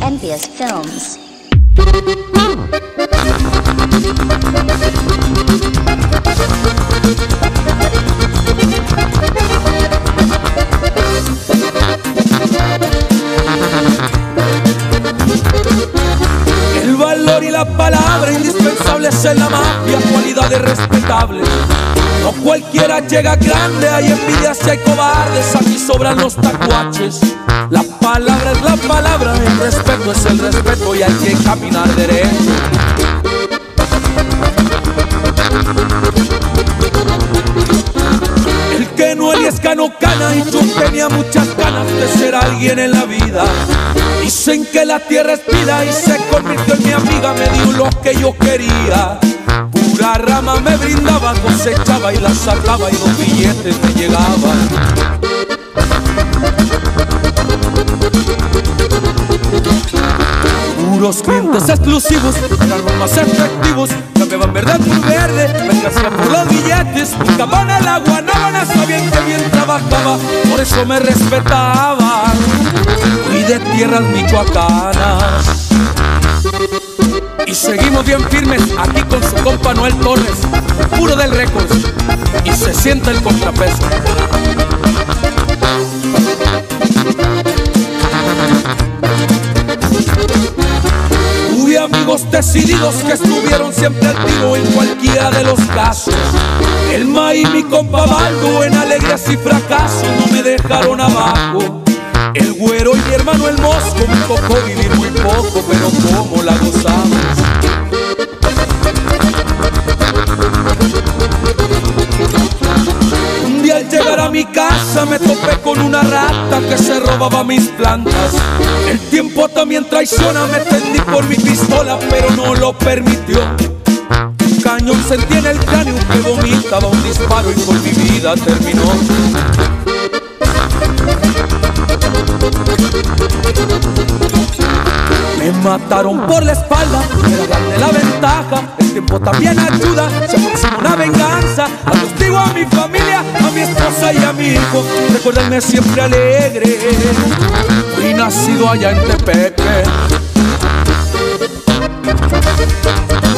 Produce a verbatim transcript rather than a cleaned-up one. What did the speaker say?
Envious Films. El valor y la palabra indispensables en la mafia, cualidades respetables. No cualquiera llega grande, hay envidias y hay cobardes, aquí sobran los tacuaches. La palabra es la palabra, el respeto es el respeto y hay que caminar derecho. El que no eliesca no cana y yo tenía muchas ganas de ser alguien en la vida. Dicen que la tierra es vida y se convirtió en mi amiga, me dio lo que yo quería. Pura rama me brindaba, cosechaba y la sacaba y los billetes me llegaban. Puros clientes exclusivos, eran los más efectivos. Cambiaban verde por verde, me hacían por los billetes. Buscaban el agua, no sabían que bien trabajaba, por eso me respetaban. Fui de tierras michoacanas y seguimos bien firmes aquí con su compa Noel Torres, puro del Records, y se siente el contrapeso. Tuve amigos decididos que estuvieron siempre al tiro en cualquiera de los casos. El Ma y mi compa Baldo en alegrías y fracasos no me dejaron abajo. El Güero y mi hermano el Mosco me tocó vivir muy poco, pero como la gozamos. Un día al llegar a mi casa me topé con una rata que se robaba mis plantas. El tiempo también traiciona, me tendí por mi pistola, pero no lo permitió. Un cañón sentí en el cráneo que vomitaba un disparo y con mi vida terminó. Me mataron por la espalda, era grande la ventaja. El tiempo también ayuda, se aproxima una venganza. Atestigo a mi familia, a mi esposa y a mi hijo. Recuérdenme siempre alegre, fui nacido allá en Tepeque.